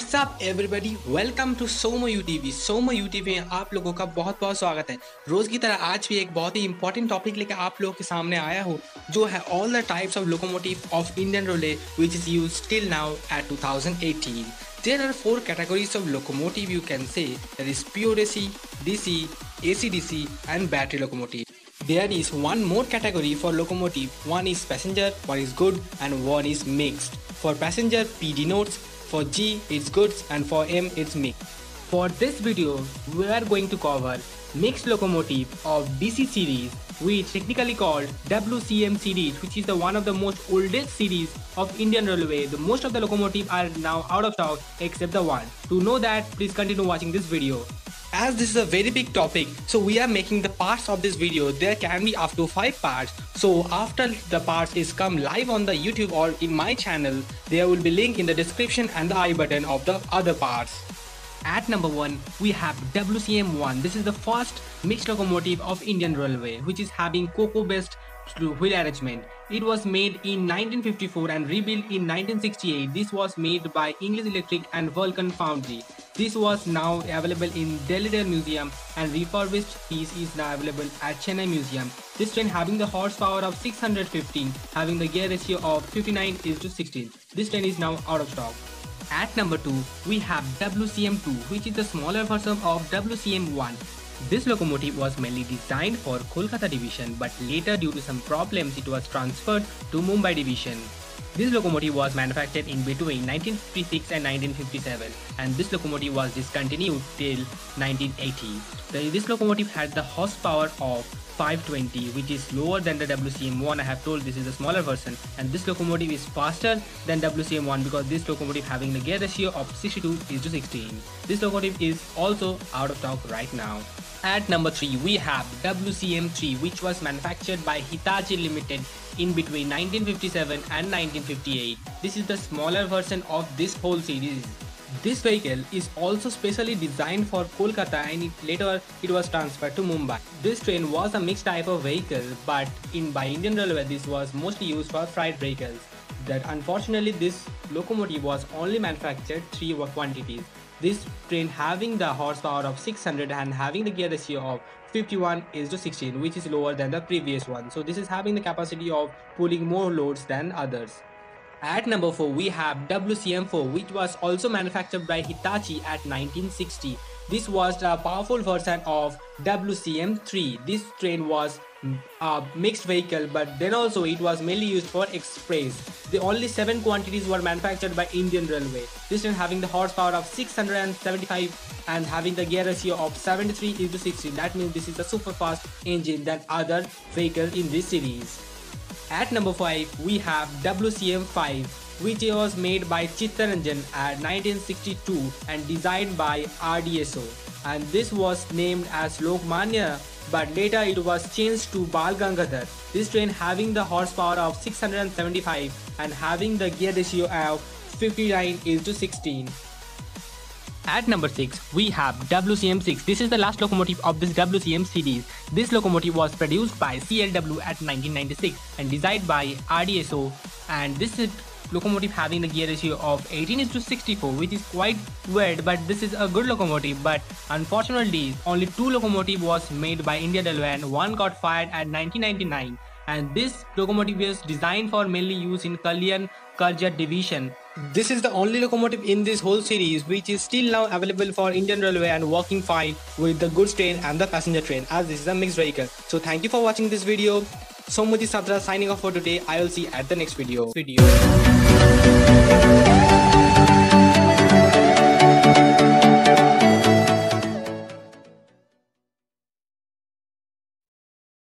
What's up everybody, welcome to Somo UTV. Somo UTV में आप लोगों का बहुत बहुत स्वागत है। रोज की तरह आज भी एक बहुत ही इंपॉर्टेंट टॉपिक लेकर आप लोगों के सामने आया हूँ, जो है all the types of locomotive of Indian railway which is used till now at 2018. There are four categories of locomotive you can say, that is pure AC, DC, AC/DC and battery locomotive. There is one more category for locomotive. One is passenger, one is good and one is mixed. For passenger, P denotes, for G it's goods and for M it's mixed. For this video, we are going to cover mixed locomotive of DC series, which technically called WCM series, which is the one of the most oldest series of Indian Railway. The most of the locomotive are now out of stock except the one. To know that, please continue watching this video. As this is a very big topic, so we are making the parts of this video. There can be up to 5 parts. So after the parts is come live on the YouTube or in my channel, there will be link in the description and the I button of the other parts. At number 1, we have WCM1. This is the first mixed locomotive of Indian Railway, which is having cocoa-based wheel arrangement. It was made in 1954 and rebuilt in 1968. This was made by English Electric and Vulcan Foundry. This was now available in Delhi Rail Museum, and refurbished piece is now available at Chennai Museum. This train having the horsepower of 615, having the gear ratio of 59:16. This train is now out of stock. At number 2, we have WCM2, which is the smaller version of WCM1. This locomotive was mainly designed for Kolkata division, but later due to some problems it was transferred to Mumbai division. This locomotive was manufactured in between 1956 and 1957, and this locomotive was discontinued till 1980. This locomotive had the horsepower of 520, which is lower than the WCM1. I have told this is a smaller version, and this locomotive is faster than WCM1 because this locomotive having the gear ratio of 62:16. This locomotive is also out of stock right now. At number 3, we have WCM3, which was manufactured by Hitachi Limited in between 1957 and 1958. This is the smaller version of this whole series. This vehicle is also specially designed for Kolkata, and later it was transferred to Mumbai. This train was a mixed type of vehicle, but by Indian Railway this was mostly used for freight vehicles. That unfortunately this locomotive was only manufactured 3 quantities. This train having the horsepower of 600 and having the gear ratio of 51:16, which is lower than the previous one. So this is having the capacity of pulling more loads than others. At number 4, we have WCM4, which was also manufactured by Hitachi at 1960. This was a powerful version of WCM3. This train was a mixed vehicle, but then also it was mainly used for express. The only 7 quantities were manufactured by Indian Railway. This train having the horsepower of 675 and having the gear ratio of 73:16. That means this is a super fast engine than other vehicles in this series. At number 5, we have WCM5, which was made by Chittaranjan at 1962 and designed by RDSO. And this was named as Lokmanya, but later it was changed to Bal Gangadhar. This train having the horsepower of 675 and having the gear ratio of 59:16. At number 6, we have WCM6. This is the last locomotive of this WCM series. This locomotive was produced by CLW at 1996 and designed by RDSO, and this is locomotive having the gear ratio of 18:64, which is quite weird, but this is a good locomotive. But unfortunately only 2 locomotive was made by Indian Railway and one got fired at 1999, and this locomotive is designed for mainly use in Kalyan Karja division. This is the only locomotive in this whole series which is still now available for Indian Railway and working fine with the goods train and the passenger train, as this is a mixed vehicle. So thank you for watching this video. Somodhi Satra signing off for today. I will see you at the next video.